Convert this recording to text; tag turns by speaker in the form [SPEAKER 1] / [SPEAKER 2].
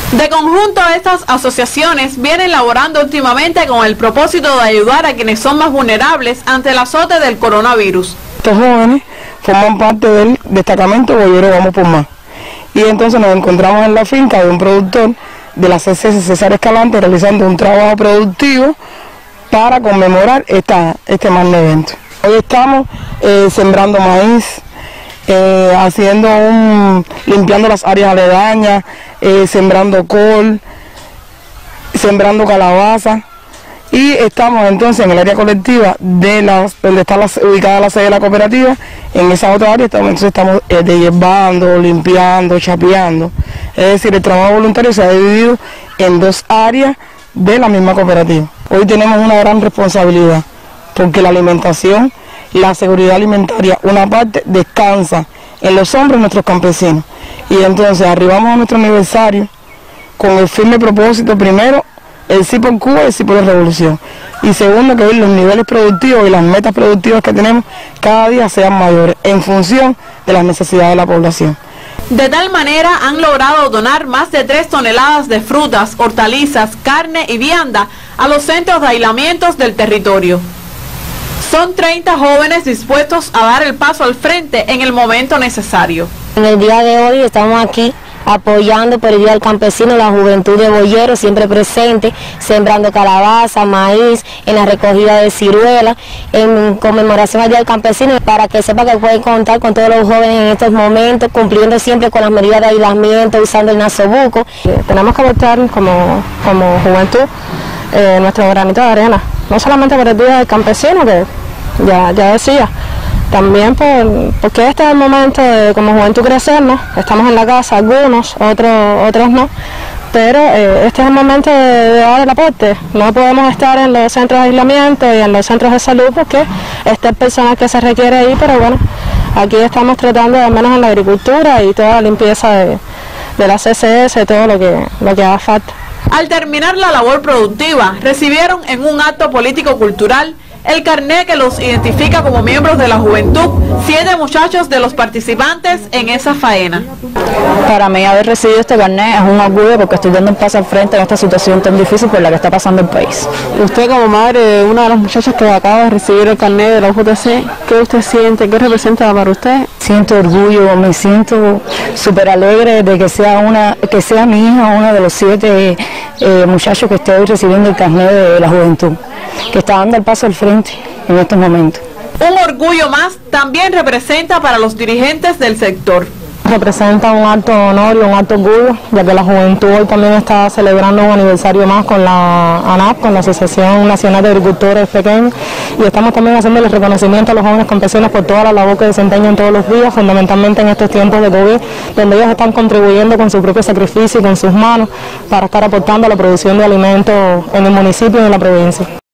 [SPEAKER 1] De conjunto, estas asociaciones vienen laborando últimamente con el propósito de ayudar a quienes son más vulnerables ante el azote del coronavirus.
[SPEAKER 2] Estos jóvenes forman parte del destacamento Boyero Vamos por Más. Y entonces nos encontramos en la finca de un productor de la CCS César Escalante realizando un trabajo productivo para conmemorar este magno evento. Hoy estamos sembrando maíz, limpiando las áreas aledañas, sembrando col, sembrando calabaza, y estamos entonces en el área colectiva donde está ubicada la sede de la cooperativa. En esa otra área estamos deshiervando, limpiando, chapeando. Es decir, el trabajo voluntario se ha dividido en dos áreas de la misma cooperativa. Hoy tenemos una gran responsabilidad porque la alimentación, la seguridad alimentaria, una parte descansa en los hombros de nuestros campesinos. Y entonces arribamos a nuestro aniversario con el firme propósito, primero, el sí por Cuba y el sí por la revolución. Y segundo, que los niveles productivos y las metas productivas que tenemos cada día sean mayores en función de las necesidades de la población.
[SPEAKER 1] De tal manera han logrado donar más de 3 toneladas de frutas, hortalizas, carne y vianda a los centros de aislamientos del territorio. Son 30 jóvenes dispuestos a dar el paso al frente en el momento necesario.
[SPEAKER 3] En el día de hoy estamos aquí apoyando por el Día del Campesino, la juventud de Boyero siempre presente, sembrando calabaza, maíz, en la recogida de ciruelas, en conmemoración al Día del Campesino, para que sepa que pueden contar con todos los jóvenes en estos momentos, cumpliendo siempre con las medidas de aislamiento, usando el nasobuco.
[SPEAKER 4] Tenemos que aportar como juventud nuestro granito de arena, no solamente por el Día del Campesino, que ya decía, también porque este es el momento de como juventud crecernos. Estamos en la casa, algunos, otros no, pero este es el momento de dar el aporte. No podemos estar en los centros de aislamiento y en los centros de salud porque este es el personal que se requiere ahí, pero bueno, aquí estamos tratando, al menos en la agricultura y toda la limpieza de la CCS, todo lo que haga falta.
[SPEAKER 1] Al terminar la labor productiva, recibieron en un acto político-cultural el carné que los identifica como miembros de la juventud, 7 muchachos de los participantes en esa faena.
[SPEAKER 5] Para mí haber recibido este carné es un orgullo porque estoy dando un paso al frente en esta situación tan difícil por la que está pasando el país.
[SPEAKER 4] Usted como madre de una de las muchachas que acaba de recibir el carné de la UJC, ¿qué usted siente? ¿Qué representa para usted?
[SPEAKER 5] Siento orgullo, me siento súper alegre de que sea mi hija uno de los 7 muchachos que estoy recibiendo el carné de la juventud, que está dando el paso al frente en estos momentos.
[SPEAKER 1] Un orgullo más también representa para los dirigentes del sector.
[SPEAKER 4] Representa un alto honor y un alto orgullo, ya que la juventud hoy también está celebrando un aniversario más con la ANAP, con la Asociación Nacional de Agricultores Pequeños, y estamos también haciendo el reconocimiento a los jóvenes campesinos por toda la labor que desempeñan todos los días, fundamentalmente en estos tiempos de COVID, donde ellos están contribuyendo con su propio sacrificio y con sus manos para estar aportando a la producción de alimentos en el municipio y en la provincia.